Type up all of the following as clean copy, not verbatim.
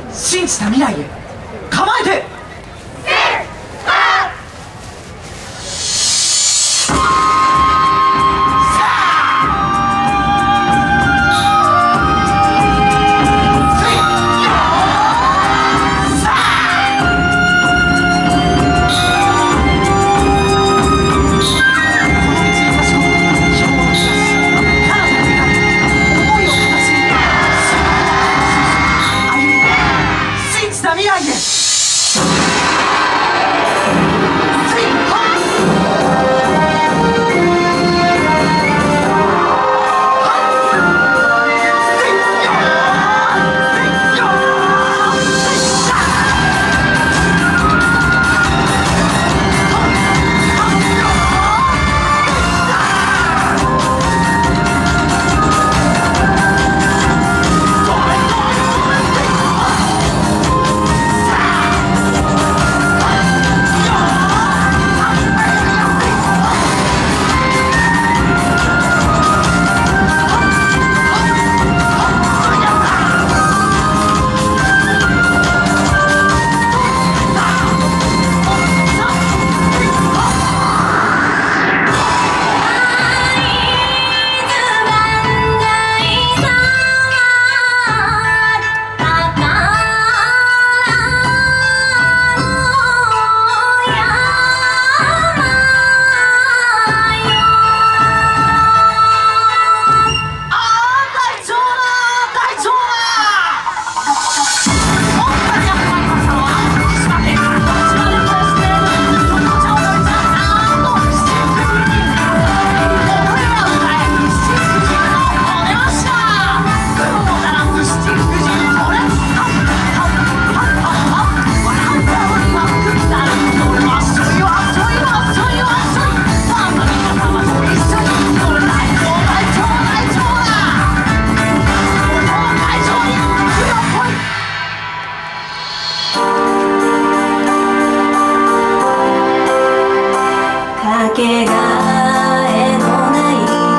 信じた未来へ構えて。 かけがえのない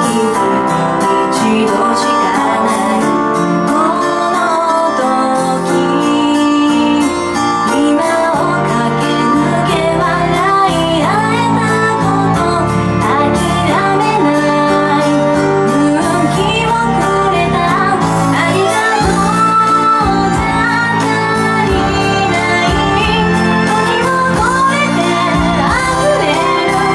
日々、一度しかないこの時、今を駆け抜け笑い合えたこと諦めない、勇気をくれたありがとうじゃ足りない、時を超えて溢れる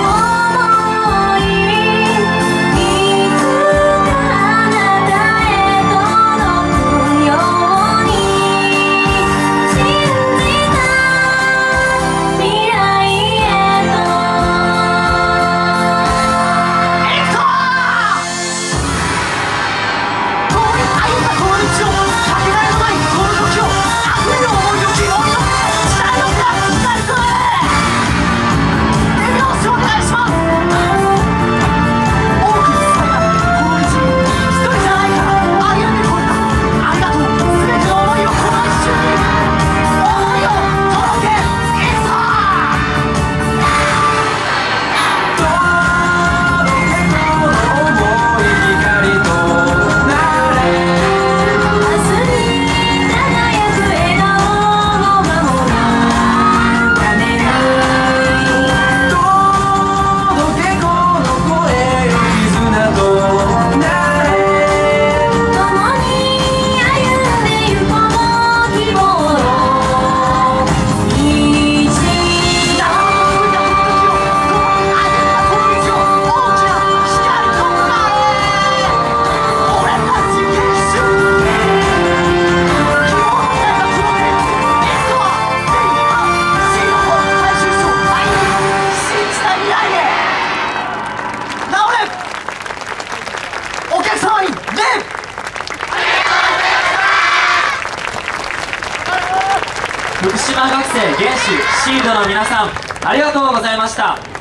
福島学生原種シールドの皆さん、ありがとうございました。